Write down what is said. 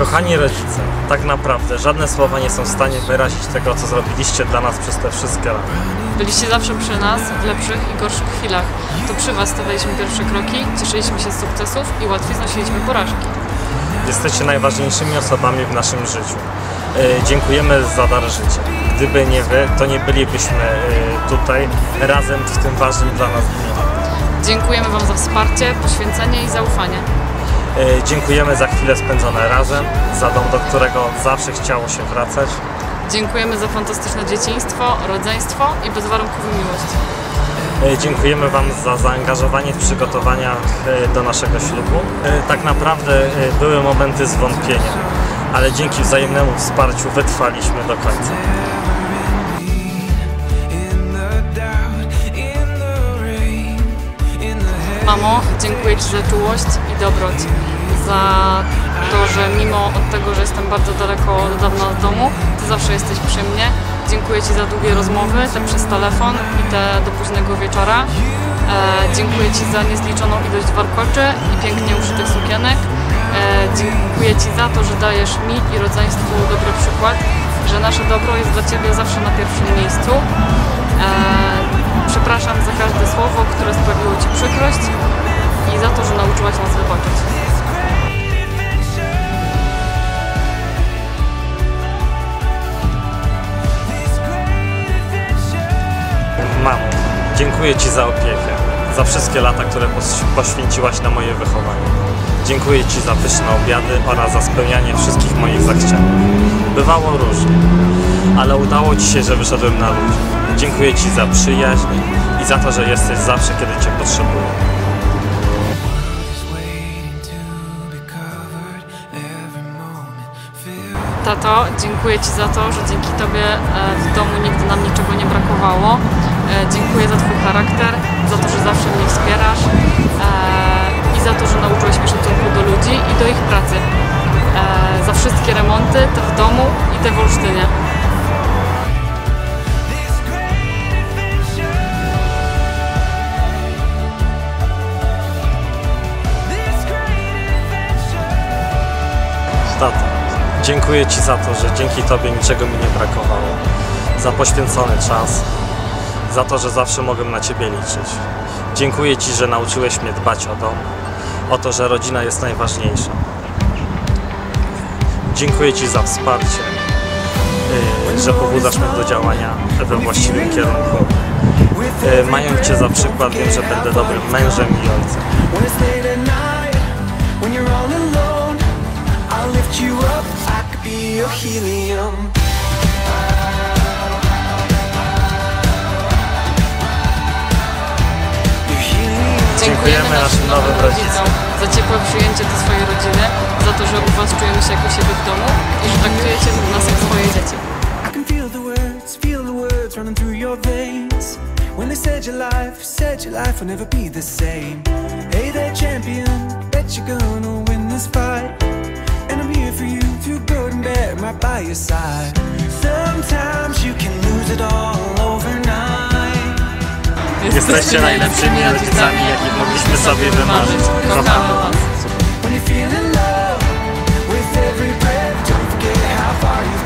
Kochani rodzice, tak naprawdę żadne słowa nie są w stanie wyrazić tego, co zrobiliście dla nas przez te wszystkie lata. Byliście zawsze przy nas, w lepszych i gorszych chwilach. To przy was stawialiśmy pierwsze kroki, cieszyliśmy się z sukcesów i łatwiej znosiliśmy porażki. Jesteście najważniejszymi osobami w naszym życiu. Dziękujemy za dar życia. Gdyby nie wy, to nie bylibyśmy tutaj razem w tym ważnym dla nas dniu. Dziękujemy wam za wsparcie, poświęcenie i zaufanie. Dziękujemy za chwile spędzone razem, za dom, do którego zawsze chciało się wracać. Dziękujemy za fantastyczne dzieciństwo, rodzeństwo i bezwarunkową miłość. Dziękujemy wam za zaangażowanie w przygotowaniach do naszego ślubu. Tak naprawdę były momenty zwątpienia, ale dzięki wzajemnemu wsparciu wytrwaliśmy do końca. Mamo, dziękuję ci za czułość i dobroć, za to, że mimo od tego, że jestem bardzo daleko od dawna od domu, ty zawsze jesteś przy mnie. Dziękuję ci za długie rozmowy, te przez telefon i te do późnego wieczora. Dziękuję ci za niezliczoną ilość warkoczy i pięknie uszytych sukienek. Dziękuję ci za to, że dajesz mi i rodzeństwu dobry przykład, że nasze dobro jest dla ciebie zawsze na pierwszym miejscu. Przepraszam za każde słowo, które sprawiło ci przykrość i za to, że nauczyłaś nas wybaczyć. Mamo, dziękuję ci za opiekę, za wszystkie lata, które poświęciłaś na moje wychowanie. Dziękuję ci za pyszne obiady oraz za spełnianie wszystkich moich zachcianek. Bywało różnie, ale udało ci się, że wyszedłem na ludzi. Dziękuję ci za przyjaźń i za to, że jesteś zawsze, kiedy cię potrzebuję. Tato, dziękuję ci za to, że dzięki tobie w domu nigdy nam niczego nie brakowało. Dziękuję za twój charakter, za to, że zawsze mnie wspierasz i za to, że nauczyłeś mnie szacunku do ludzi i do ich pracy. Za wszystkie remonty, te w domu i te w Olsztynie. Tato, dziękuję ci za to, że dzięki tobie niczego mi nie brakowało. Za poświęcony czas, za to, że zawsze mogłem na ciebie liczyć. Dziękuję ci, że nauczyłeś mnie dbać o dom, o to, że rodzina jest najważniejsza. Dziękuję ci za wsparcie, że pobudzasz mnie do działania we właściwym kierunku. Mając cię za przykład, wiem, że będę dobrym mężem i ojcem. Dziękujemy naszym nowym rodzicom za ciepłe przyjęcie do swojej rodziny, za to, że u was czujemy się jak u siebie w domu i że traktujecie nas jak swoje dzieci. When they said your life will never be the same. Hey there champion, bet you're gonna win this fight. And I'm here for you through good and bad, right by your side. Sometimes you can lose it all overnight. Jesteście najlepszymi rodzicami, jakich mogliśmy sobie wymarzyć. Kochamy was. When you feel in love with every breath, don't forget how far you've